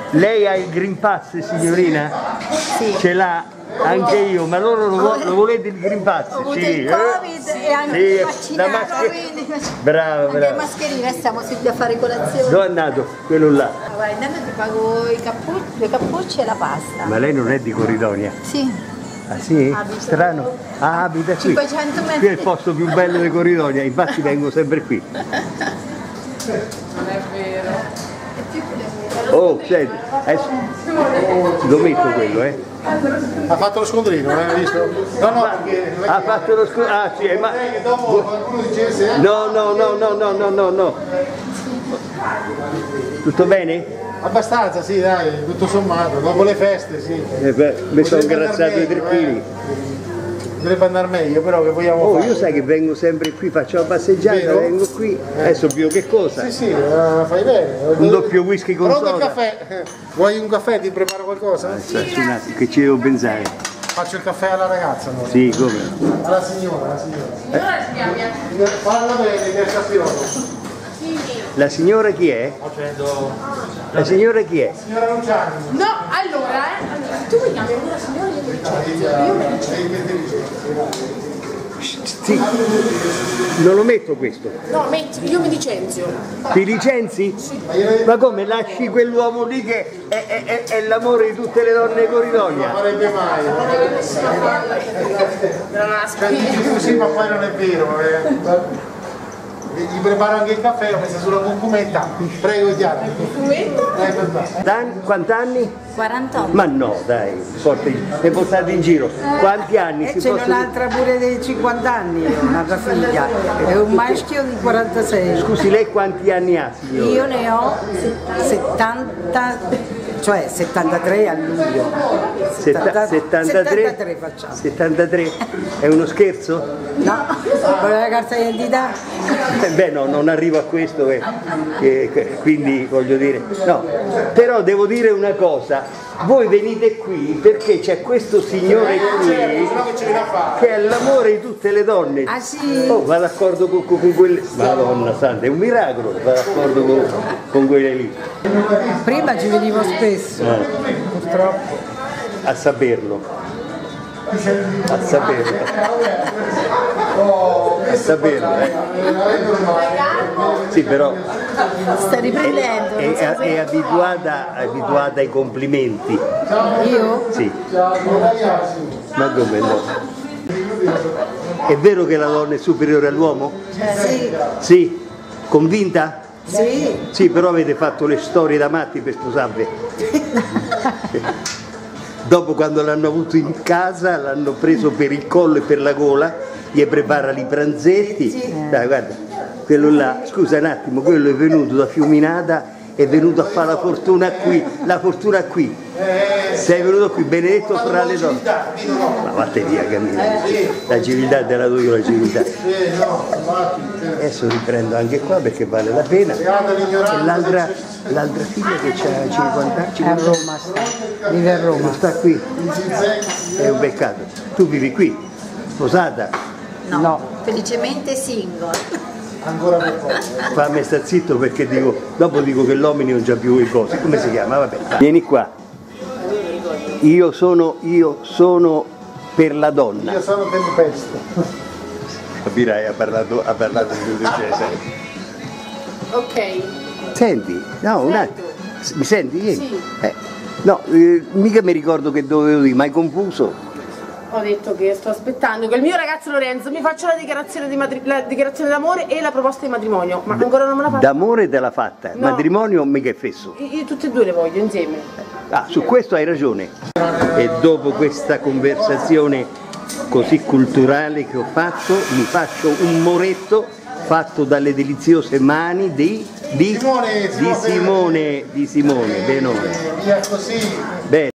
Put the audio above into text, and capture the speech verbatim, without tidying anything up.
Lei ha il Green Pass, signorina? Sì. Ce l'ha? Anche io, ma loro lo, lo volete il Green Pass? Ho avuto sì. il Covid eh? e hanno sì. vaccinato, mascher... quindi... Brava, anche brava. le mascherine, stiamo seduti a fare colazione. Dove è andato? Quello là. Guarda, intanto ti pago i cappucci, le cappucce e la pasta. Ma lei non è di Corridonia? Sì. Ah sì? Abito. Strano. Ah, abita qui. cinquecento metri. Qui è il posto più bello di Corridonia, infatti vengo sempre qui. Non è vero. Oh, senti, adesso lo metto quello, eh. Ha fatto lo scontrini, non hai visto? No, no, perché... Ha fatto lo scu... Ah sì, ma... che dopo qualcuno dicesse... No, no, no, no, no, no, no, no. Tutto bene? Abbastanza, sì, dai, tutto sommato, dopo le feste, sì. Eh beh, mi sono Potrebbe ingrazzato andar i tre meglio, chili. eh. Dovrebbe andare meglio, però che vogliamo Oh, fare? io sai che vengo sempre qui, faccio la passeggiata, Vero? vengo qui. Adesso più che cosa? Sì, sì, eh, fai bene. Un doppio whisky con Pronto il soda. caffè? Vuoi un caffè? Ti preparo qualcosa? Aspetta un attimo, che ci devo pensare. Faccio il caffè alla ragazza, no? Sì, come? Alla signora, alla signora. Allora si chiama? Parla bene del capiolo. La signora chi è? La signora chi è? Signora Luciani. No, allora, eh, allora, tu mi chiami una signora e io mi licenzio. Io mi licenzio. Sì, non lo metto questo. No, metti, io mi licenzio. Ti licenzi? Ma come lasci quell'uomo lì che è, è- è- è l'amore di tutte le donne di Corridonia? Non farebbe mai. Non ha Dici così, ma poi non è vero. Eh. Gli preparo anche il caffè, l'ho messa sulla concumetta. Prego, Chiara. documento? Ecco qua. Dan- Quant'anni? quarantotto. Ma no, dai, porti, mi portate in giro. Quanti anni E si c'è possono... un'altra pure dei cinquanta anni, un'altra figlia, e un maschio di quarantasei. Scusi, lei quanti anni ha, signora? Io ne ho settanta, cioè settantatré a luglio. Setta- settantatré? settantatré facciamo. settantatré? È uno scherzo? No? Con la carta d'identità? Eh beh no, non arrivo a questo, eh, eh, quindi voglio dire, no, però devo dire una cosa, voi venite qui perché c'è questo signore qui che è l'amore di tutte le donne. Ah sì? Oh, va d'accordo con, con, con quelle, Madonna santa, è un miracolo, va d'accordo con, con quelle lì, Prima ci venivo spesso, Eh, purtroppo. a saperlo, a saperlo, a saperlo, eh. Sì, però Sta riprendendo. è, è, è abituata, è abituata ai complimenti. Io? Sì. Ma come no? È vero che la donna è superiore all'uomo? Sì. Sì. Convinta? Sì. Sì, però avete fatto le storie da matti per sposarvi. Dopo, quando l'hanno avuto in casa, l'hanno preso per il collo e per la gola, gli prepara i pranzetti. Dai, guarda, quello là, scusa un attimo, quello è venuto da Fiuminata, è venuto a fare la fortuna qui, la fortuna qui. Sei venuto qui, benedetto fra le donne. Ma vattene via, cammina. La civiltà te la do io, la civiltà. Adesso riprendo anche qua perché vale la pena. E l'altra, l'altra figlia che ha cinquanta anni, A Roma sta, vive a Roma. non sta qui. È un peccato. Tu vivi qui, sposata. No, No. felicemente single. Ancora per poco. Fammi sta zitto perché dico, dopo dico che l'omini non c'ha più i cosi. Come si chiama? Vabbè. Vieni qua. Io sono, io sono per la donna. Io sono tempesto. Capirai, ha parlato, ha parlato di Cesare. Ok. Senti, no, un Sento. attimo. Mi senti? Vieni. Sì. Eh, no, eh, mica mi ricordo che dovevo dire, ma hai confuso? Ho detto che sto aspettando che il mio ragazzo Lorenzo mi faccia la dichiarazione di matri- la dichiarazione d'amore e la proposta di matrimonio, ma ancora non me la fa. D'amore te l'ha fatta, No. matrimonio mica è fesso. Io io tutte e due le voglio insieme. Ah, su questo hai ragione. E dopo questa conversazione così culturale che ho fatto, mi faccio un moretto fatto dalle deliziose mani di, di, Simone, di Simone. Simone, di Simone, Benone. Via così. Bene.